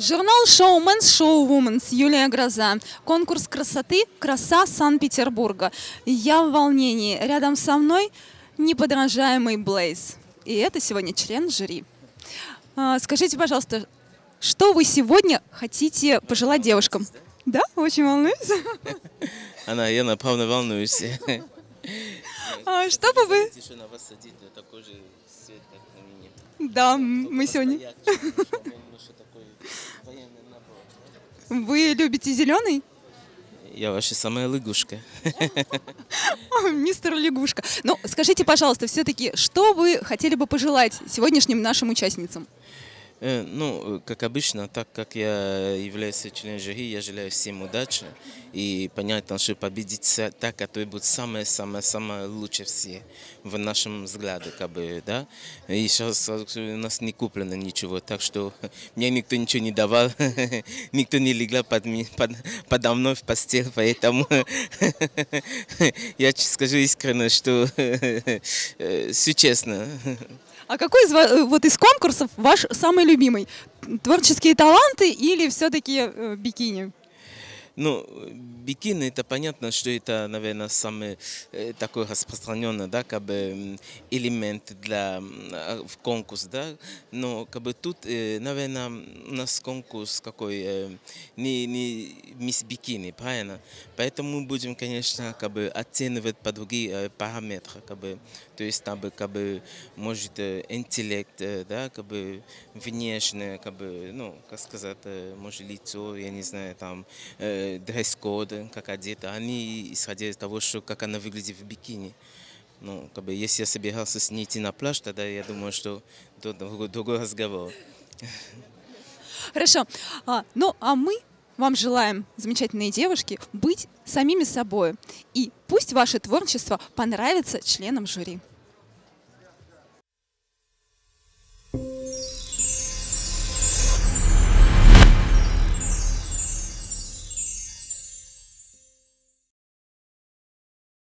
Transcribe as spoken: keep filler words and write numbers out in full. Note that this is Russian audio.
Журнал «Шоуменс», «Шоу-вуменс», Юлия Гроза. Конкурс красоты «Краса Санкт-Петербурга». Я в волнении. Рядом со мной неподражаемый Блейз. И это сегодня член жюри. А, скажите, пожалуйста, что вы сегодня хотите пожелать девушкам? Да, очень волнуюсь. Она, я напевно волнуюсь. А, что бы вы... Да, мы сегодня... Вы любите зеленый? Я ваша самая лягушка. Мистер Лягушка. Ну, скажите, пожалуйста, все-таки, что вы хотели бы пожелать сегодняшним нашим участницам? Ну, как обычно, так как я являюсь членом жюри, я желаю всем удачи и понятно, что победить так, который будет самое-самое-самое лучшее все в нашем взгляде, как бы, да. И сейчас у нас не куплено ничего, так что мне никто ничего не давал, никто не легла под, под, подо мной в постель, поэтому я скажу искренне, что все честно. А какой из, вот из конкурсов ваш самый любимый? Творческие таланты или все-таки э, бикини? Ну, бикини, это понятно, что это, наверное, самый э, такой распространенный, да, как бы элемент для э, в конкурс, да. Но как бы тут, э, наверное, у нас конкурс какой э, не, не мисс бикини, правильно? Поэтому мы будем, конечно, как бы оценивать по другие э, параметры, как бы, то есть, там, как бы, может, э, интеллект, э, да, как бы внешне, как бы, ну, как сказать, э, может, лицо, я не знаю, там. Э, дресс-код, как одета, они исходя из того, что, как она выглядит в бикини. Ну, как бы, если я собирался с ней идти на пляж, тогда я думаю, что это другой, другой разговор. Хорошо. А, ну, а мы вам желаем, замечательные девушки, быть самими собой. И пусть ваше творчество понравится членам жюри.